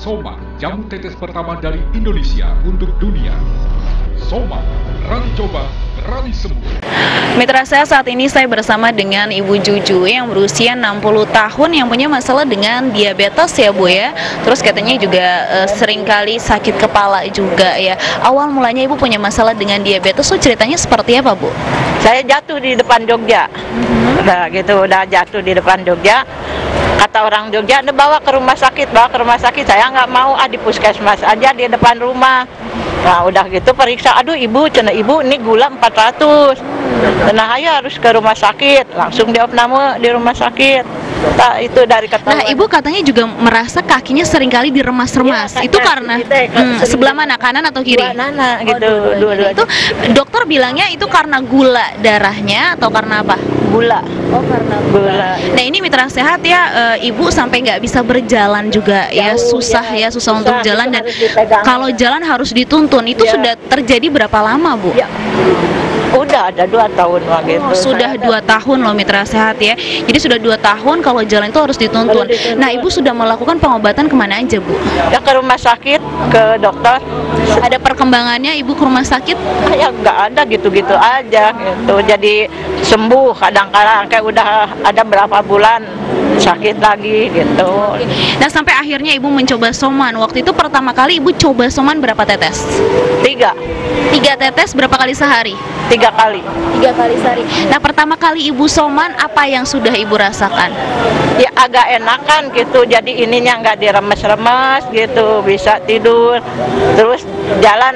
Soma, jamu tetes pertama dari Indonesia untuk dunia. Soma, berani coba, berani sembuh. Mitra saya, saat ini saya bersama dengan Ibu Juju yang berusia 60 tahun yang punya masalah dengan diabetes ya Bu ya. Terus katanya juga seringkali sakit kepala juga ya. Awal mulanya Ibu punya masalah dengan diabetes, so ceritanya seperti apa Bu? Saya jatuh di depan Jogja. Udah jatuh di depan Jogja. Kata orang Jogja, bawa ke rumah sakit, Saya nggak mau, di puskesmas aja di depan rumah. Nah udah gitu periksa, aduh ibu, cina ibu ini gula 400. Nah ayo harus ke rumah sakit, langsung diopname di rumah sakit. Nah, itu dari ketahuan. Nah ibu katanya juga merasa kakinya seringkali diremas-remas. Ya, itu karena sebelah mana, kanan atau kiri? Nana gitu. Dua-dua. Itu dokter bilangnya itu karena gula darahnya atau karena apa? Gula. Oh karena gula. Nah ini mitra sehat ya, ibu sampai nggak bisa berjalan juga ya, susah untuk jalan, dan kalau jalan harus dituntun. Itu sudah terjadi berapa lama Bu? Ya. Udah ada 2 tahun gitu. Sudah 2 tahun loh mitra sehat ya. Jadi sudah 2 tahun kalau jalan itu harus dituntun. Nah ibu sudah melakukan pengobatan kemana aja Bu? Ya ke rumah sakit, ke dokter. Ada perkembangannya ibu ke rumah sakit? Ya nggak ada, gitu-gitu aja gitu. Jadi sembuh kadang-kadang, kayak udah ada berapa bulan sakit lagi gitu. Nah sampai akhirnya ibu mencoba Soman. Waktu itu pertama kali ibu coba Soman berapa tetes? 3 tetes berapa kali sehari? 3 kali. 3 kali sehari. Nah pertama kali ibu Soman, apa yang sudah ibu rasakan? Ya agak enakan gitu, jadi ininya nggak diremes-remes gitu, bisa tidur. Terus jalan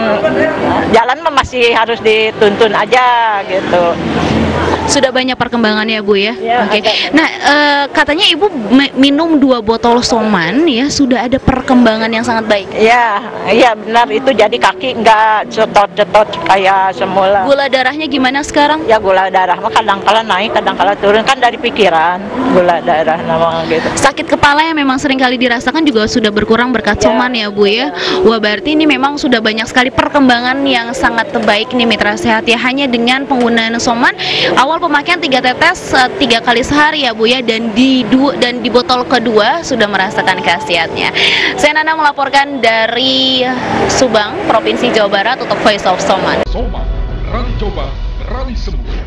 masih harus dituntun aja gitu. Sudah banyak perkembangannya Bu ya? Ya, Oke. Nah katanya ibu minum 2 botol Soman ya, sudah ada perkembangan yang sangat baik. Iya benar, itu jadi kaki nggak cetot-cetot kayak semula. Gula darahnya gimana sekarang? Ya gula darah mah kadang-kala naik, kadang-kala turun, kan dari pikiran gula darah nama gitu. Sakit kepala yang memang sering kali dirasakan juga sudah berkurang berkat Soman ya Bu ya. Wah berarti ini memang sudah banyak sekali perkembangan yang sangat baik nih mitra sehat ya, hanya dengan penggunaan Soman. Awal pemakaian 3 tetes 3 kali sehari ya Bu ya, dan di botol kedua sudah merasakan khasiatnya. Saya Nana melaporkan dari Subang, Provinsi Jawa Barat untuk Voice of Soman. Soma, berani coba, berani sembuh.